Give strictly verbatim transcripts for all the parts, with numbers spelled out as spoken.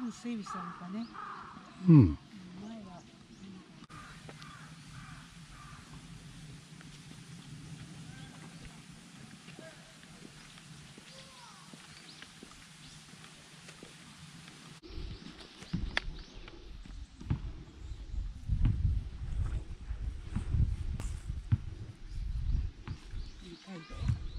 分整備されたね。 うん。 前は二階堂。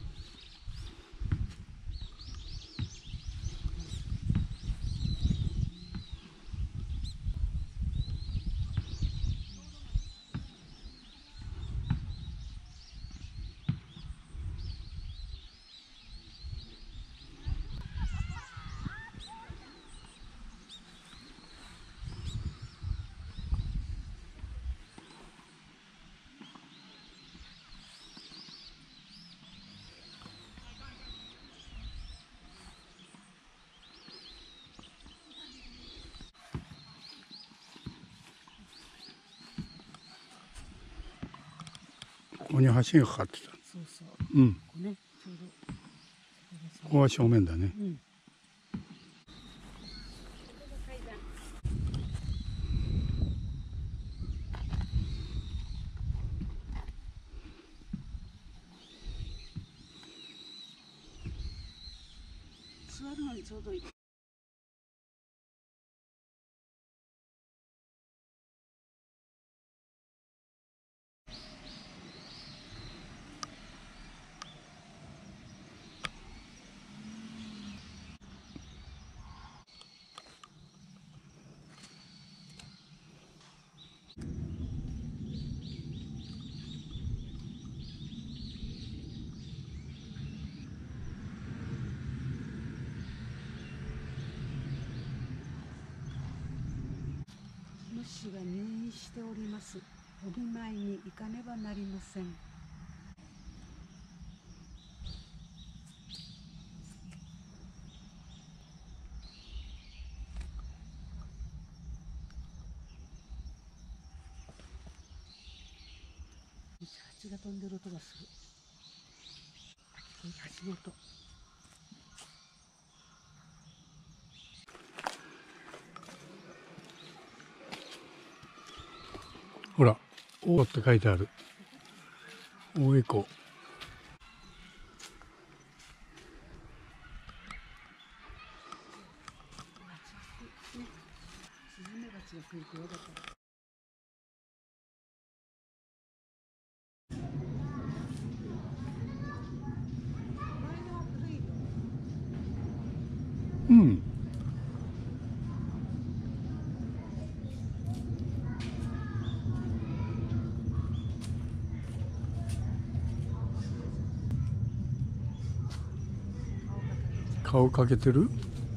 ここに橋がかかってた。 そうそう。 うん。 ここね、ちょうど。 ここは正面だね。 うん。座るのにちょうどいい。主が入院しております。お見舞いに行かねばなりません。蜂が飛んでる音がする。蜂の音。 ほら、大って書いてある。大江湖。スズメバチが来ると嫌だから。うん。顔かけてる？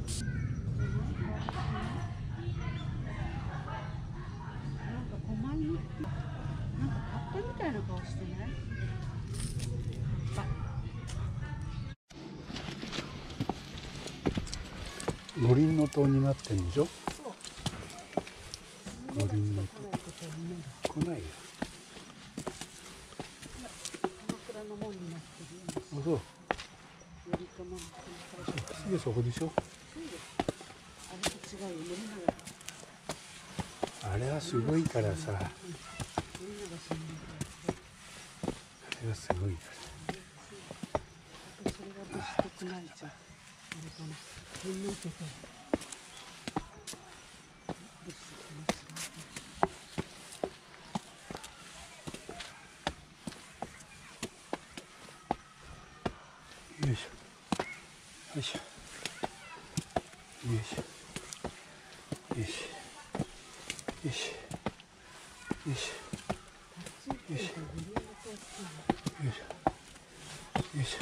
五輪の塔になってんでしょ。五輪の塔。来ないよ。あ、そう。すぐそこでしょ。あれはすごいからさ。あれはすごいから。よいしょ。よいしょ。よいしょ。よし。よし。よし。よし。よいしょ。よいしょ。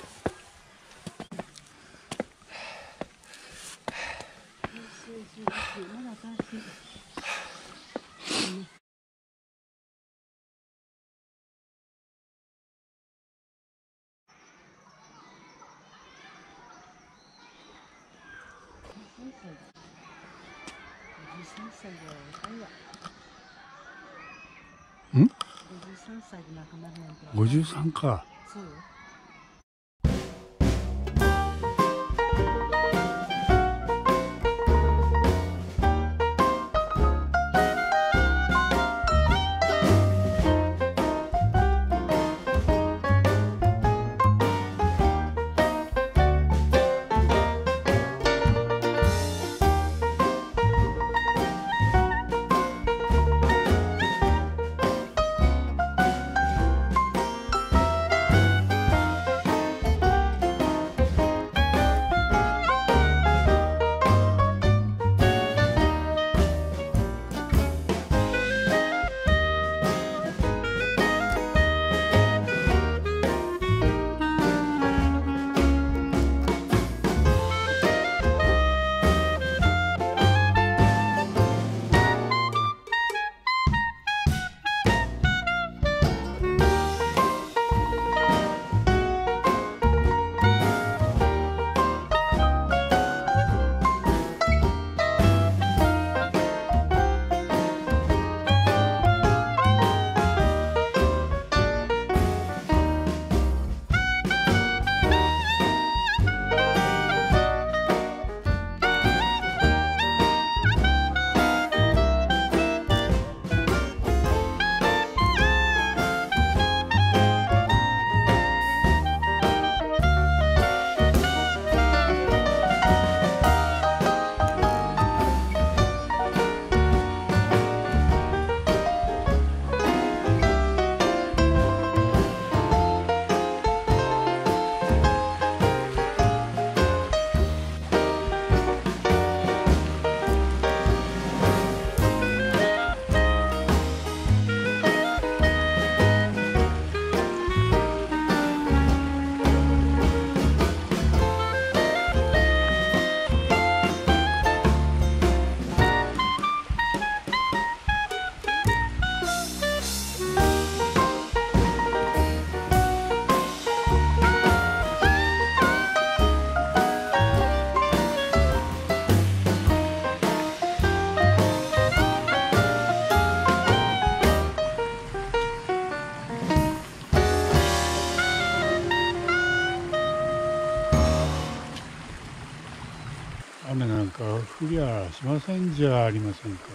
ん？ごじゅうさんさいで亡くなるなんて。ごじゅうさんか。そうよ。 クリアしませんじゃありませんか。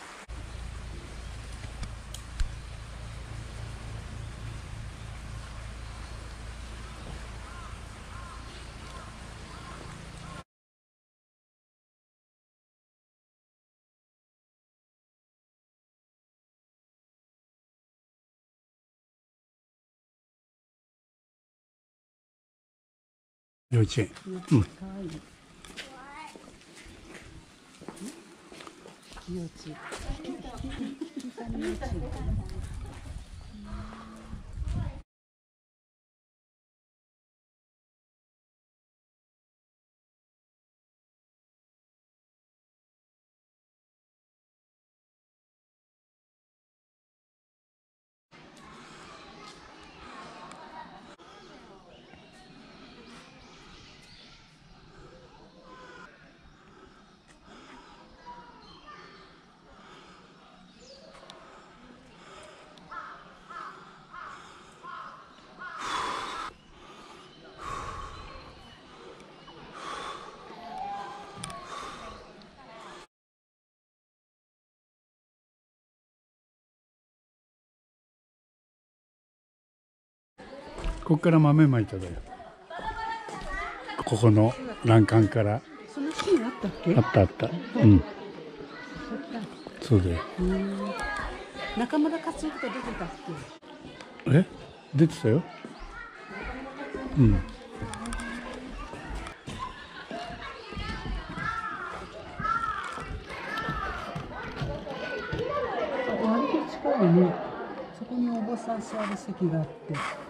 幼稚園。うん。 かわいい。幼稚園。幼稚園かな。 ここから豆まいただよ。ここの欄干から。 そのシーンあったっけ？ あったあった。うん。そうだよ。 中村克之と出てたっけ？え？出てたよ。うん。 割と近いね。そこにお坊さん座る席があって。